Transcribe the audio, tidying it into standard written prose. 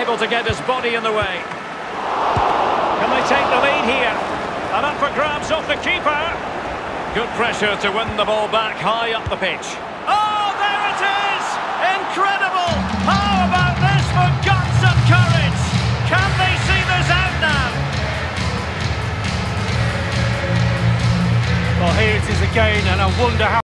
able to get his body in the way. Can they take the lead here? And up for grabs off the keeper. Good pressure to win the ball back high up the pitch. Oh, there it is! Incredible! How about this for guts and courage? Can they see this out now? Well, here it is again, and I wonder how...